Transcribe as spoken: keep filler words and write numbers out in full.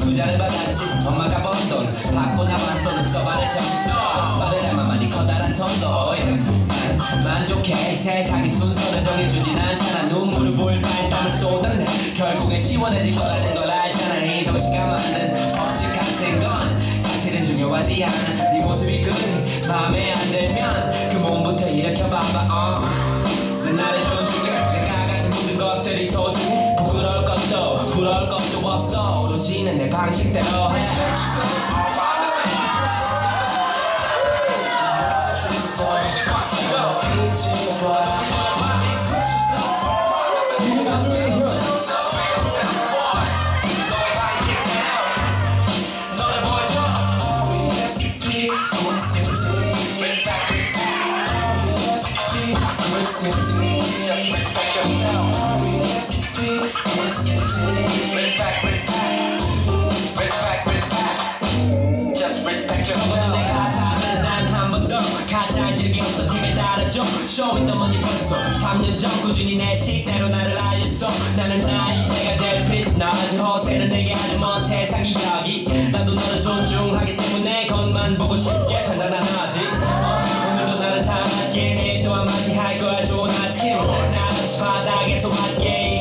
투자를 받았지 엄마가 번 돈 받고 나왔어 눈썹안에 정도 아빠를 닮아만이 커다란 선도 난 만족해 세상이 순서를 정해주진 않잖아 눈물을 볼바에 땀을 쏟아내 결국엔 시원해질 거라는 걸 알잖아 이 도시가 만든 법칙 같은 건 사실은 중요하지 않아 네 모습이 그리 마음에 안 들면 그 몸부터 일으켜봐봐 uh. 난 나를 존중해 내가 가진 모든 것들이 소중해 부끄러울 것도 부러울 것도 없어 오로지는 내 방식대로 해 Just respect yourself. Respect, respect. Respect, respect. Just respect yourself. 내 가사는 난 한 번 더 가장 즐겨온 선택을 따라줘 쇼미더머니 벌써 삼 년 전 꾸준히 내 식대로 나를 알렸어 나는 나이 내가 제일 빛나지 허세는 내게 아주 먼 세상 이야기 나도 너를 존중하기 때문에 겉만 보고 쉽게 판단하지 오늘도 나를 사랑할게 내일 또한 맞이할 거야 좋은 아침 나같이 바닥에서 왔게